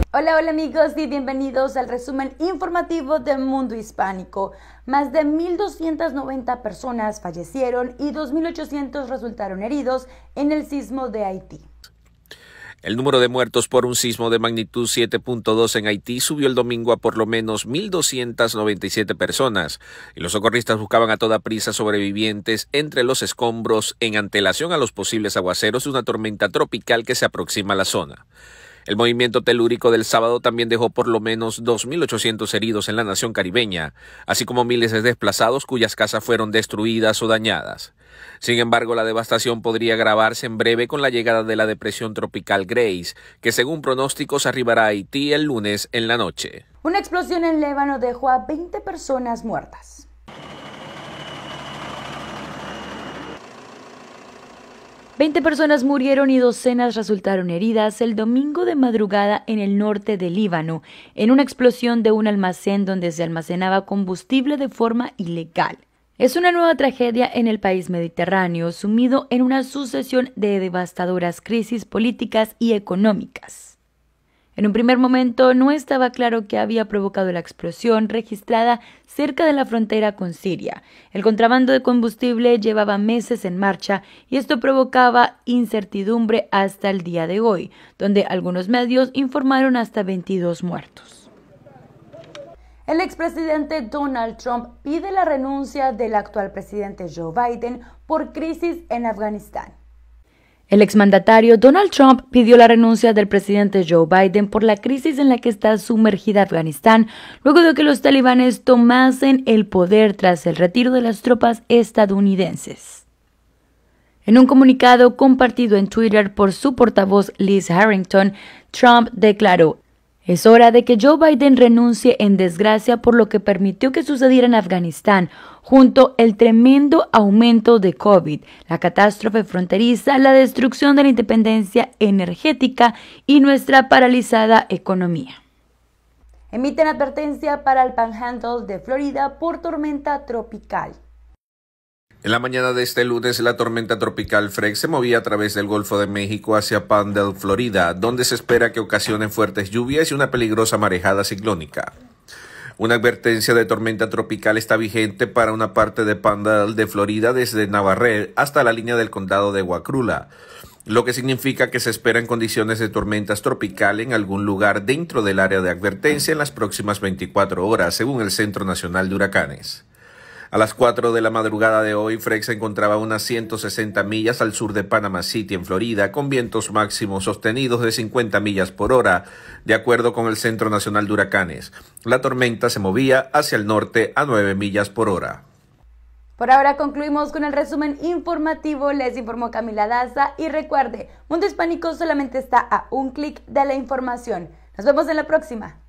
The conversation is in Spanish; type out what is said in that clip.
Hola, hola amigos y bienvenidos al resumen informativo de Mundo Hispánico. Más de 1.290 personas fallecieron y 2.800 resultaron heridos en el sismo de Haití. El número de muertos por un sismo de magnitud 7.2 en Haití subió el domingo a por lo menos 1.297 personas, y los socorristas buscaban a toda prisa sobrevivientes entre los escombros en antelación a los posibles aguaceros de una tormenta tropical que se aproxima a la zona. El movimiento telúrico del sábado también dejó por lo menos 2.800 heridos en la nación caribeña, así como miles de desplazados cuyas casas fueron destruidas o dañadas. Sin embargo, la devastación podría agravarse en breve con la llegada de la depresión tropical Grace, que según pronósticos arribará a Haití el lunes en la noche. Una explosión en Líbano dejó a 20 personas muertas. Veinte personas murieron y docenas resultaron heridas el domingo de madrugada en el norte de Líbano, en una explosión de un almacén donde se almacenaba combustible de forma ilegal. Es una nueva tragedia en el país mediterráneo, sumido en una sucesión de devastadoras crisis políticas y económicas. En un primer momento no estaba claro qué había provocado la explosión registrada cerca de la frontera con Siria. El contrabando de combustible llevaba meses en marcha y esto provocaba incertidumbre hasta el día de hoy, donde algunos medios informaron hasta 22 muertos. El expresidente Donald Trump pide la renuncia del actual presidente Joe Biden por crisis en Afganistán. El exmandatario Donald Trump pidió la renuncia del presidente Joe Biden por la crisis en la que está sumergida Afganistán, luego de que los talibanes tomasen el poder tras el retiro de las tropas estadounidenses. En un comunicado compartido en Twitter por su portavoz Liz Harrington, Trump declaró: "Es hora de que Joe Biden renuncie en desgracia por lo que permitió que sucediera en Afganistán, junto el tremendo aumento de COVID, la catástrofe fronteriza, la destrucción de la independencia energética y nuestra paralizada economía". Emiten advertencia para el Panhandle de Florida por tormenta tropical. En la mañana de este lunes, la tormenta tropical Fred se movía a través del Golfo de México hacia Panhandle, Florida, donde se espera que ocasione fuertes lluvias y una peligrosa marejada ciclónica. Una advertencia de tormenta tropical está vigente para una parte de Panhandle de Florida desde Navarrete hasta la línea del condado de Wakulla, lo que significa que se esperan condiciones de tormentas tropicales en algún lugar dentro del área de advertencia en las próximas 24 horas, según el Centro Nacional de Huracanes. A las 4 de la madrugada de hoy, Fred se encontraba a unas 160 millas al sur de Panama City, en Florida, con vientos máximos sostenidos de 50 millas por hora, de acuerdo con el Centro Nacional de Huracanes. La tormenta se movía hacia el norte a 9 millas por hora. Por ahora concluimos con el resumen informativo. Les informó Camila Daza y recuerde, Mundo Hispánico solamente está a un clic de la información. Nos vemos en la próxima.